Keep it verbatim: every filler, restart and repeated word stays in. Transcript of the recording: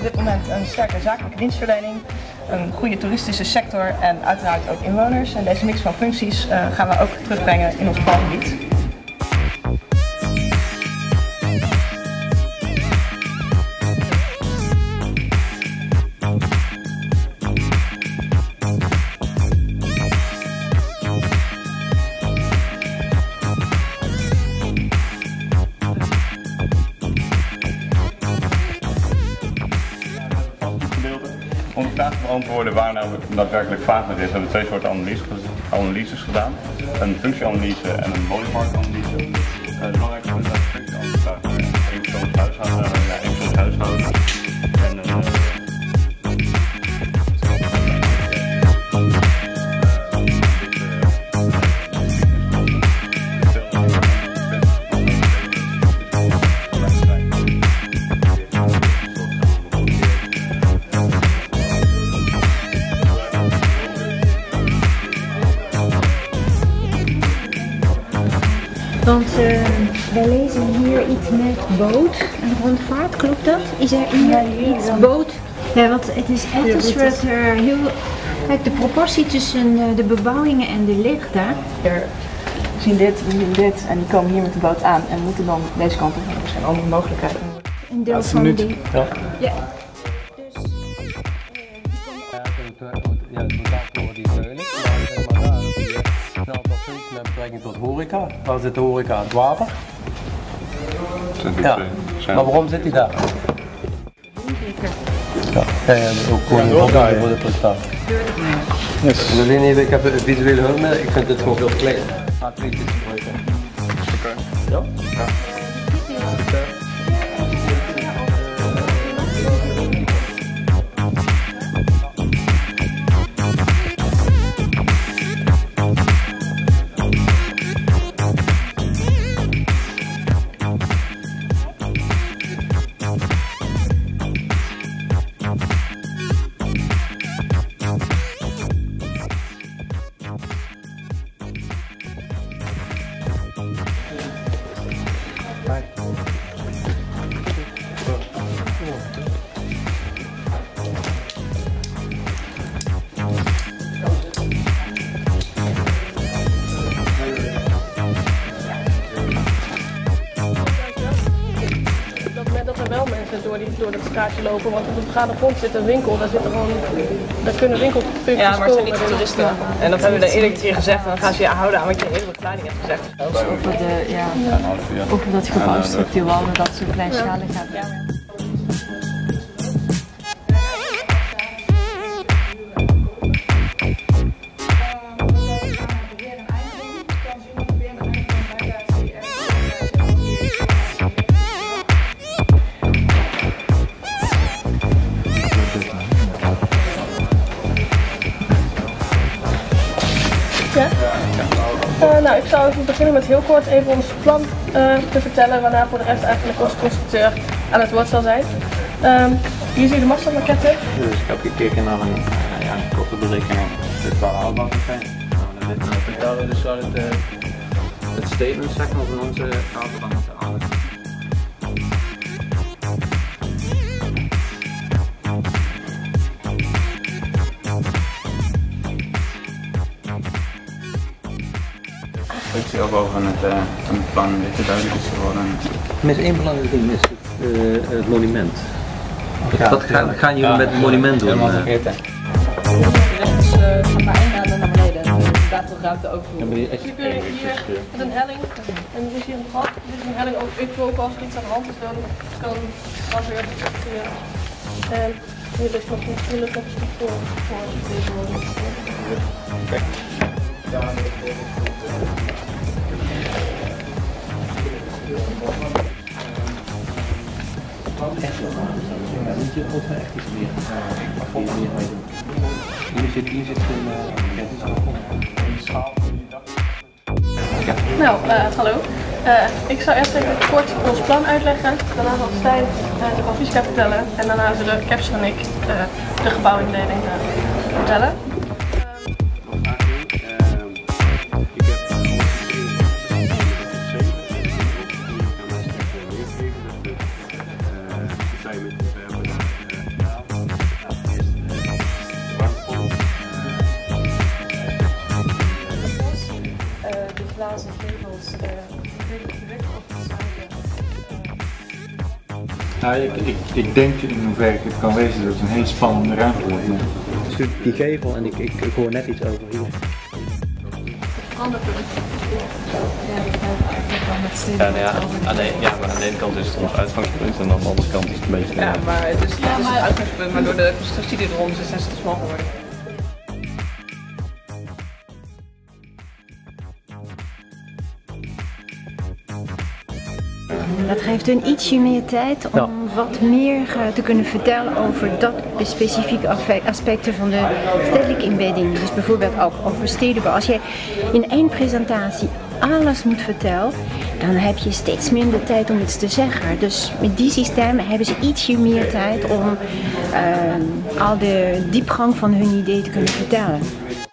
dit moment een sterke zakelijke dienstverlening, een goede toeristische sector en uiteraard ook inwoners. En deze mix van functies uh, gaan we ook terugbrengen in ons plangebied. Om de vraag te beantwoorden waar nou daadwerkelijk vaag met is, hebben we twee soorten analyses, analyses gedaan. Een functieanalyse en een woningmarktanalyse. Uh, het belangrijkste is dat de functieanalyse staat naar één persoons huishouden, naar één persoons huishouden. En, uh, Want uh, wij lezen hier iets met boot en rondvaart, klopt dat? Is er hier iets boot? Ja, want het is echt een soort uh, heel... Kijk, de proportie tussen uh, de bebouwingen en de licht daar. We zien dit, we zien dit en die komen hier met de boot aan en moeten dan deze kant op. Er zijn andere mogelijkheden. Een deel van die... Ja. Ja. Dus... Ja, het totaal die veulen. Maar daar heb je een aantal functies met betrekking tot horeca. Waar zit de horeca? Het water. Ja. Maar waarom zit hij daar? Ja, ja, ja ook gewoon een opdracht voor de prestatie. Yes. En alleen even, ik heb een visuele hulpmiddel, ik vind dit gewoon veel klein. A twee dit gebruiken. Oké. Ja? Ja. Wel mensen door, die, door dat straatje lopen, want op de begane grond zit een winkel, daar, zit er gewoon, daar kunnen winkelfuncties. Ja, maar het zijn niet komen, toeristen. En dat hebben we dan eerlijk keer gezegd en dan gaan ze je houden aan wat je in de verklaring hebt gezegd. Over, de, ja, over dat gebouwstructuur, waar we dat zo kleinschalig hebben. Ja. Ja? Uh, nou, ik zou even beginnen met heel kort even ons plan uh, te vertellen, waarna voor de rest eigenlijk onze constructeur aan het woord zal zijn. Um, hier zie je de mastermaquette. Dus ik heb gekeken naar een, uh, ja, een korte berekening. Dit waar haalbaar zijn. Nou, dit vertellen we dus wel het, uh, het statement zeg maar, van onze kader aan te halen. Ik zie ook over het, uh, het plan een beetje duidelijk is geworden. Mis één belangrijk ding is het, uh, het monument. Ja, wat gaan, gaan jullie ja, met het monument doen? Helemaal vergeten. Dus uh, maar één naar naar beneden. Dus daar veel ruimte ook voor. Ja, dus je kunt hier met een helling, en dit is hier een gat, dit is een helling ook eventueel ook als er iets aan de hand is, dan kan het weer hier. En hier ligt nog een hele stuk voor, voor deze woning. Okay. Echt wel. Ja, moet je ook wel echt iets meer. Hier zit, hier zit een schaal. Ja. Nou, uh, hallo. Uh, ik zou eerst even kort ons plan uitleggen. Daarna zal Stijn uh, de Valviska vertellen. En daarna zullen Kepser en ik uh, de gebouwindeling uh, vertellen. Nou, ik, ik, ik denk in hoeverre het kan wezen dat het een hele spannende ruimte wordt. Dus die gevel en ik, ik, ik hoor net iets over hier. Ander punt. Ja, nou ja, aan de, ja, maar aan de ene kant is het ons uitgangspunt en aan de andere kant is het een beetje... Ja, maar het is, het is het uitgangspunt, maar door de constructie die erom zit, zijn ze te smal geworden. Dat geeft hun ietsje meer tijd om ja. wat meer uh, te kunnen vertellen over dat specifieke aspecten van de stedelijke inbedding. Dus bijvoorbeeld ook over stedenbouw. Als je in één presentatie alles moet vertellen, dan heb je steeds minder tijd om iets te zeggen. Dus met die systemen hebben ze ietsje meer tijd om uh, al de diepgang van hun idee te kunnen vertellen.